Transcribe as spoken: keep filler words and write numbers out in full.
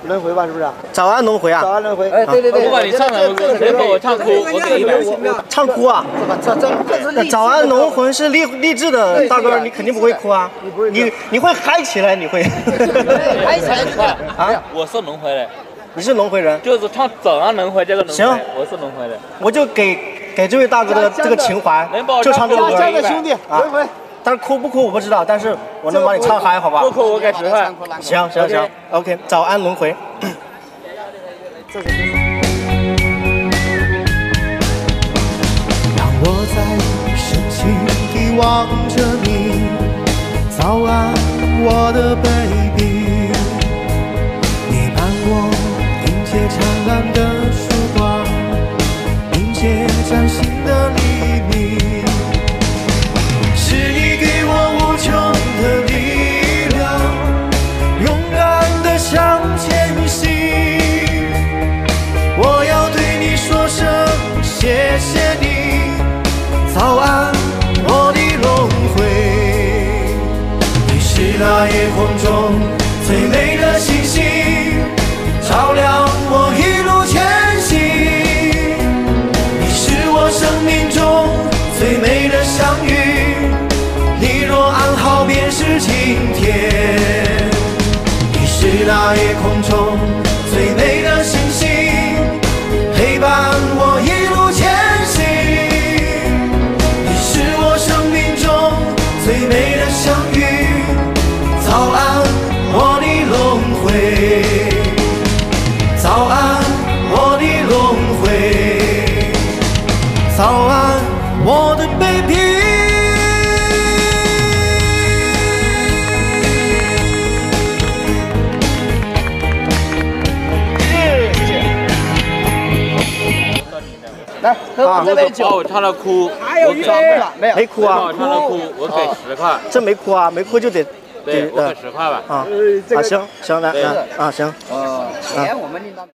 轮回吧，是不是？ 早安轮回啊！ 早安轮回。哎，对对对。 不管你唱什么歌，谁给我唱哭，我给一百。 唱哭啊！ 这这这是早安龙魂是励励志的大哥，你肯定不会哭啊！你你会嗨起来，你会。 嗨起来啊！ 我是轮回的。 你是轮回人？ 就是唱早安轮回这个轮回。 行， 我是轮回的。 我就给给这位大哥的这个情怀，就唱这个歌。 家的兄弟，轮回。 但是哭不哭我不知道，但是我能帮你唱嗨，好吧？ 不哭我给十块。 行行行 ，OK， 早安轮回。 让我在深情地望着你，早安，我的 baby， 你伴我迎接灿烂的曙光，迎接崭新的黎明。是你给我无穷的力量，勇敢地向前行。我要对你说声谢谢你，早安，我的轮回。你是那夜空中最美的星星，照亮我一路前行。你是我生命中最美的相遇，你若安好便是晴天。你是那夜空中最美的星星，陪伴我一路前行。你是我生命中最美的相遇，早安，我的轮回。早安，我的轮回。早安，我的 baby。 来，喝我这杯酒。 把我唱到哭， 还有一杯了，没有？ 没哭啊！ 把我唱到哭，我给十块。 这没哭啊，没哭就得对，我给十块吧。 啊啊行行来来啊行。 呃，钱我们领导。